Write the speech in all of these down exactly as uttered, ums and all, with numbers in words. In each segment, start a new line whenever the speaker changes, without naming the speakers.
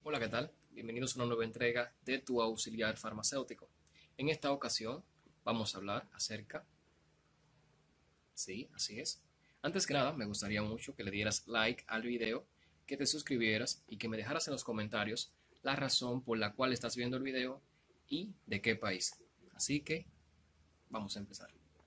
Hola, ¿qué tal? Bienvenidos a una nueva entrega de Tu Auxiliar Farmacéutico. En esta ocasión vamos a hablar acerca... Sí, así es. Antes que nada, me gustaría mucho que le dieras like al video, que te suscribieras y que me dejaras en los comentarios la razón por la cual estás viendo el video y de qué país. Así que vamos a empezar.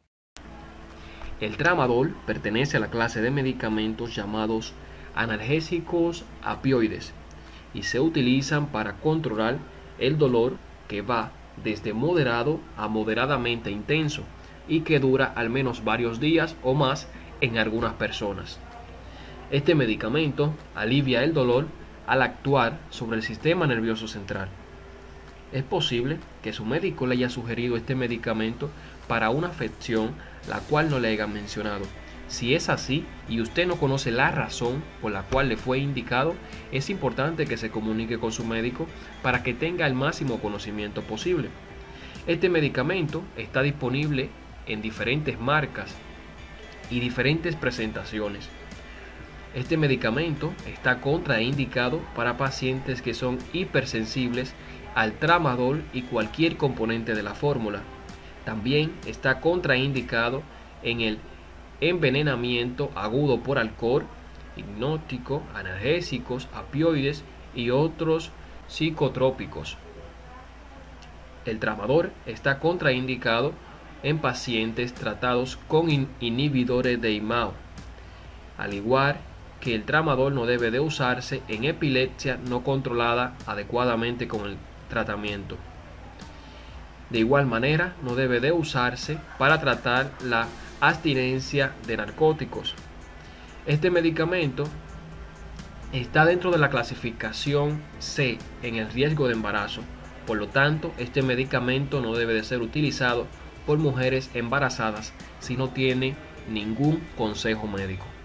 El tramadol pertenece a la clase de medicamentos llamados analgésicos opioides y se utilizan para controlar el dolor que va desde moderado a moderadamente intenso y que dura al menos varios días o más en algunas personas. Este medicamento alivia el dolor al actuar sobre el sistema nervioso central. Es posible que su médico le haya sugerido este medicamento para una afección la cual no le hayan mencionado. Si es así y usted no conoce la razón por la cual le fue indicado, es importante que se comunique con su médico para que tenga el máximo conocimiento posible. Este medicamento está disponible en diferentes marcas y diferentes presentaciones. Este medicamento está contraindicado para pacientes que son hipersensibles al tramadol y cualquier componente de la fórmula. También está contraindicado en el envenenamiento agudo por alcohol, hipnótico, analgésicos, opioides y otros psicotrópicos. El tramadol está contraindicado en pacientes tratados con inhibidores de I M A O, al igual que el tramadol no debe de usarse en epilepsia no controlada adecuadamente con el tratamiento. De igual manera, no debe de usarse para tratar la abstinencia de narcóticos. Este medicamento está dentro de la clasificación C en el riesgo de embarazo. Por lo tanto, este medicamento no debe de ser utilizado por mujeres embarazadas si no tiene ningún consejo médico.